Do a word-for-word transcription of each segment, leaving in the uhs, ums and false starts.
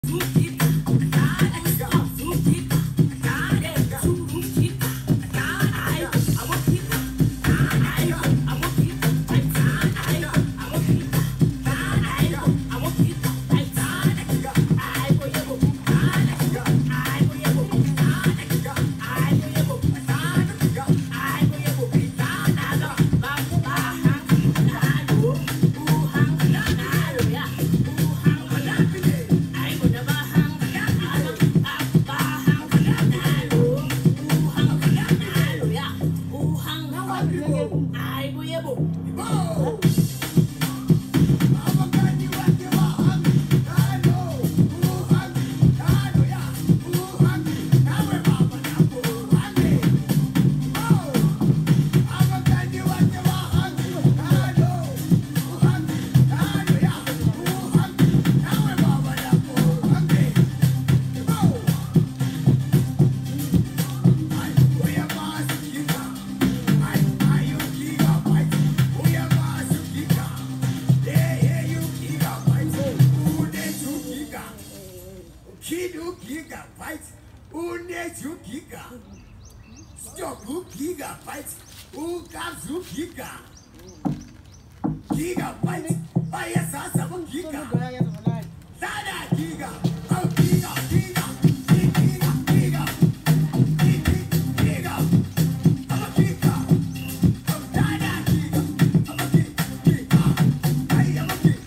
Kidu gigabytes, unezu giga. Stoku gigabytes, ukazu giga. Gigabytes, aya sasa mo giga. Sada giga, au giga, giga, giga, giga, giga, ama giga, au sada giga, ama giga, ay ama giga.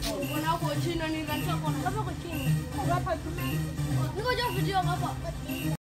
Ini kok jauh video apa?